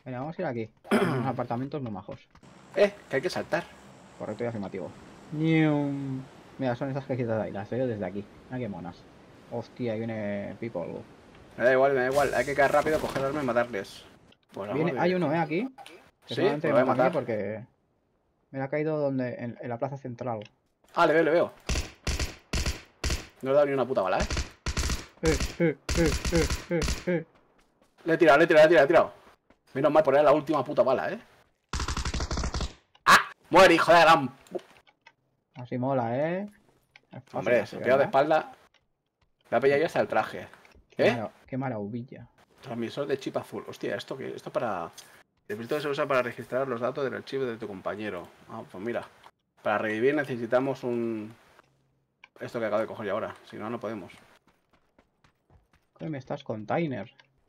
Venga, vamos a ir aquí. Hay unos apartamentos muy majos. Que hay que saltar. Correcto y afirmativo. ¡Nium! Mira, son esas cajitas de ahí. Las veo desde aquí. Mira qué monas. Hostia, ahí viene people. Me da igual. Hay que caer rápido, coger arma y matarles. Por amor Viene, de hay Dios. uno, aquí. Que Sí, solamente pues me lo voy a mata a mí matar. porque me ha caído donde en la plaza central. Ah, le veo, le veo. No le he dado ni una puta bala, ¿eh? Eh, eh, eh, eh, eh. Le he tirado, le he tirado, le he tirado, le he tirado. Menos mal poner la última puta bala, ¿eh? ¡Ah! ¡Muere, hijo de gran... Así mola, ¿eh? Es fácil Hombre, así, saqueo de ¿verdad? espalda. Le ha pillado ya hasta el traje. Qué maravilla. Transmisor de chip azul. Hostia, ¿esto qué? Esto para... El filtro se usa para registrar los datos del archivo de tu compañero. Ah, pues mira. Para revivir necesitamos un... Esto que acabo de coger yo ahora. Si no, no podemos. ¿Qué me estás, container?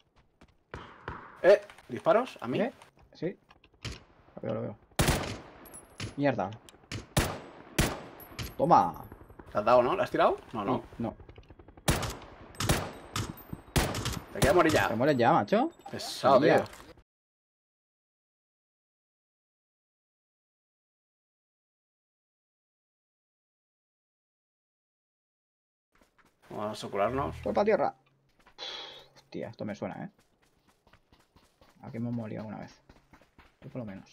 ¿Disparos? ¿A mí? Sí. Lo veo. Mierda. Toma. ¿Te has dado, no? ¿Le has tirado? No, Sí, no. no. Te queda morir ya. ¿Te mueres ya, macho? Pesado, Ya. tío. Vamos a curarnos. Voy para tierra. Hostia, esto me suena, ¿eh? Aquí me morí alguna vez. Yo por lo menos.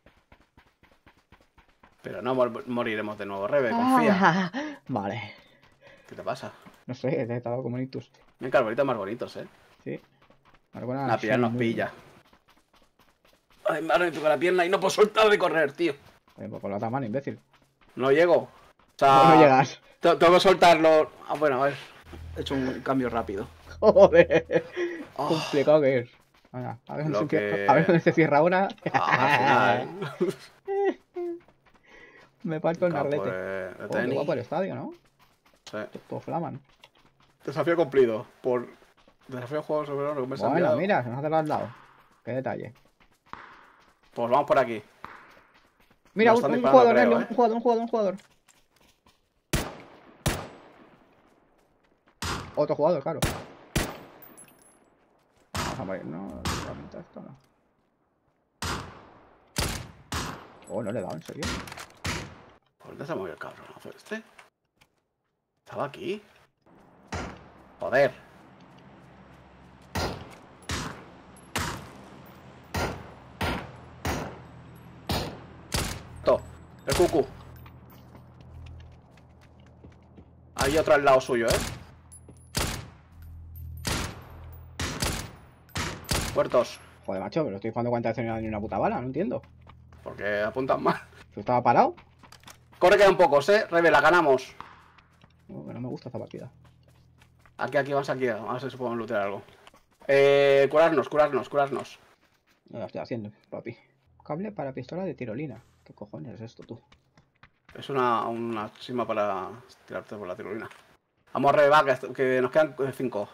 Pero no moriremos de nuevo, Rebe, confía. Vale. ¿Qué te pasa? No sé, te he dado como un ictus. Mira carbonitos más bonitos, Sí. Alguna La pierna nos pilla. Ay, me ha toca la pierna y no puedo soltar de correr, tío. Pues con la otra mano, imbécil. No llego. O ¿Cómo sea, no llegas? tengo que soltarlo. Ah, bueno, a ver. He hecho un cambio rápido. Joder. Oh, Complicado que es. Venga, a ver dónde lo se cierra, que... a ver dónde se cierra una. al final. Me parto el Campo narlete. de Oh, qué tenis. guapo el estadio, ¿no? Sí. Todo flaman. Desafío cumplido. Por desafío juego sobre lo que me has Bueno, enviado. mira, se nos hace al lado. Qué detalle. Pues vamos por aquí. Mira, Nos un están disparando, jugador, creo, Nelly, un jugador. Otro jugador, claro. Vamos a morir, no, realmente esto no. Oh, no le he dado, ¿en serio? ¿Por dónde se ha movido el cabrón? ¿Fue este? ¿Estaba aquí? Joder. El cucu. Hay otro al lado suyo, ¿eh? Muertos. Joder, macho, pero estoy jugando 40 veces y no ni una puta bala, no entiendo. Porque apuntan mal. ¿Tú estaba parado? Corre, quedan pocos, ¿eh? Revela, ganamos. No, que no me gusta esta partida. Aquí, vamos aquí. Vamos a ver si podemos lootear algo. Curarnos. No lo estoy haciendo, papi. Cable para pistola de tirolina. ¿Qué cojones es esto, tú? Es una chisma para tirarte por la tirolina. Vamos, Rebe, va, que nos quedan 5.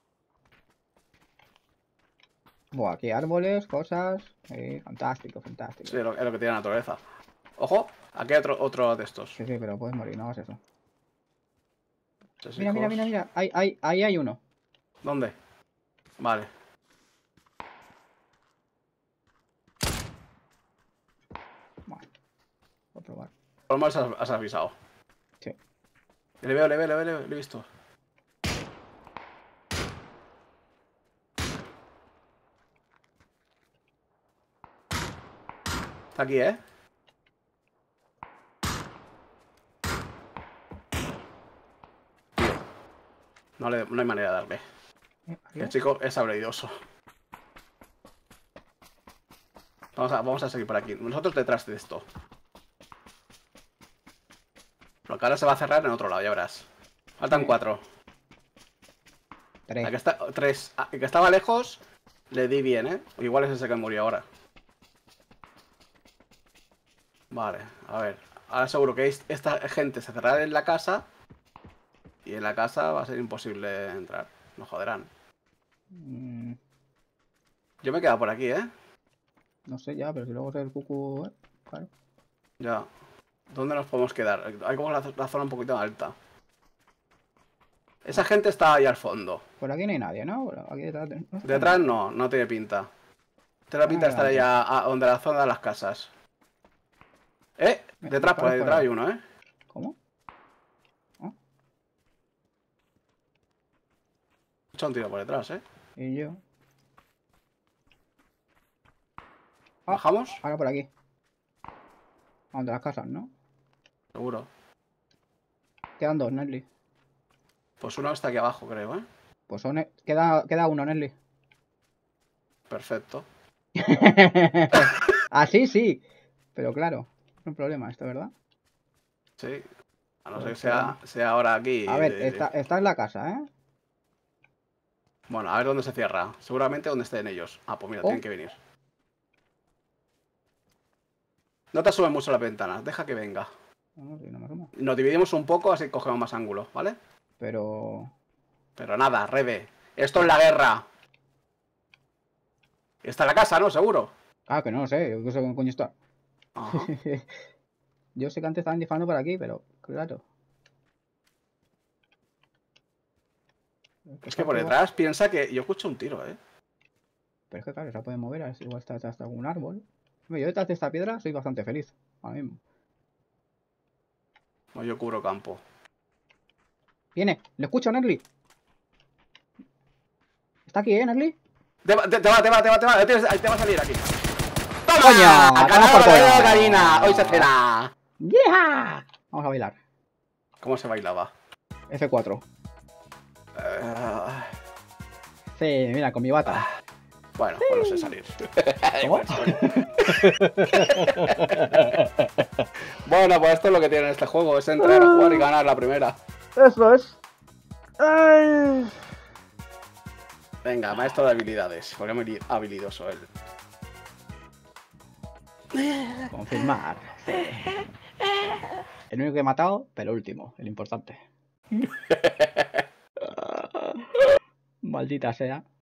Buah, aquí árboles, cosas. Fantástico. Sí, es lo que tiene la naturaleza. Ojo, aquí hay otro de estos. Sí, pero puedes morir, no hagas eso. Tres Mira. hijos. Ahí hay uno. ¿Dónde? Vale. Vale. Voy a probar. Por lo menos has avisado. Sí. Le veo, le he visto. Está aquí, ¿eh? Tío. No hay manera de darle. El chico es habilidoso. Vamos a seguir por aquí. Nosotros detrás de esto. Lo que ahora se va a cerrar en otro lado, ya verás. Faltan 4. 3. El que está, 3. El que estaba lejos, le di bien, ¿eh? Igual es ese que murió ahora. Vale, a ver. Ahora seguro que esta gente se cerrará en la casa. Y en la casa va a ser imposible entrar. Nos joderán. Yo me he quedado por aquí, ¿eh? No sé ya, pero si luego es el cucu... Claro. Ya. ¿Dónde nos podemos quedar? Hay como la zona un poquito alta. Esa gente está ahí al fondo. Por aquí no hay nadie, ¿no? Aquí detrás... Detrás no tiene pinta. Te la pinta estar ahí donde la zona de las casas. Detrás, por ahí detrás hay uno, ¿Cómo? ¿Oh? He hecho un tiro por detrás, Y yo. ¿Bajamos? Ahora por aquí. A donde las casas, ¿no? Seguro. Quedan dos, Nelly. Pues uno está aquí abajo, creo, Pues queda uno, Nelly. Perfecto. Así sí. Pero claro, es un problema esto, ¿verdad? Sí. A no Pues ser que sea ahora aquí. A ver, está en la casa, ¿eh? Bueno, a ver dónde se cierra. Seguramente donde estén ellos. Ah, pues mira, tienen que venir. No te asumes mucho la ventana, deja que venga. No, sí, no me asumo. Nos dividimos un poco, así cogemos más ángulo, ¿vale? Pero nada, Rebe. Esto es la guerra. Está en la casa, ¿no? Seguro. Ah, que no lo sé, yo qué sé cómo coño está. Ajá. Yo sé que antes estaban disparando por aquí, pero claro. Es que por detrás piensa que yo escucho un tiro, Pero es que claro, se puede mover, a ver si igual está hasta algún árbol. Hombre, yo detrás de esta piedra soy bastante feliz. Ahora mismo. Pues yo cubro campo. Viene, le escucho a Nerly. Está aquí, Nerly. Te va. Ahí te va a salir aquí. ¡Toma! ¡Coño! ¡Toma por culo! Karina! Hoy se cena. ¡Yeah! Vamos a bailar. ¿Cómo se bailaba? F4. Sí, mira, con mi bata. Bueno, pues no sé salir. ¿Cómo? Bueno, pues esto es lo que tiene este juego, es entrar a jugar y ganar la primera. Eso es. Ay. Venga, maestro de habilidades, porque es muy habilidoso él. Confirmar. Sí. El único que he matado, pero último, el importante. Maldita sea.